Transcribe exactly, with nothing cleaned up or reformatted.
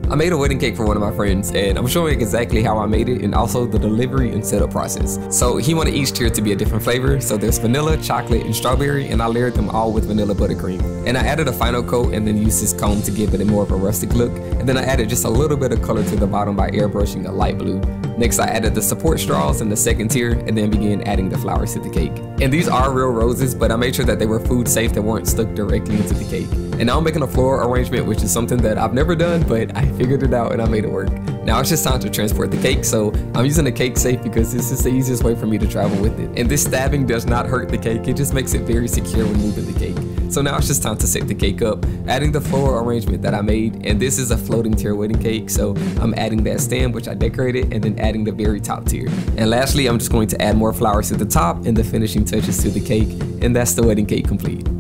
I made a wedding cake for one of my friends, and I'm showing exactly how I made it and also the delivery and setup process. So he wanted each tier to be a different flavor, so there's vanilla, chocolate, and strawberry, and I layered them all with vanilla buttercream. And I added a final coat and then used this comb to give it a more of a rustic look, and then I added just a little bit of color to the bottom by airbrushing a light blue. Next, I added the support straws in the second tier and then began adding the flowers to the cake. And these are real roses, but I made sure that they were food safe, that weren't stuck directly into the cake. And now I'm making a floral arrangement, which is something that I've never done, but I figured it out and I made it work. Now it's just time to transport the cake, so I'm using a cake safe because this is the easiest way for me to travel with it. And this stabbing does not hurt the cake, it just makes it very secure when moving the cake. So now it's just time to set the cake up, adding the floral arrangement that I made, and this is a floating tier wedding cake, so I'm adding that stand which I decorated and then adding the very top tier. And lastly, I'm just going to add more flowers to the top and the finishing touches to the cake, and that's the wedding cake complete.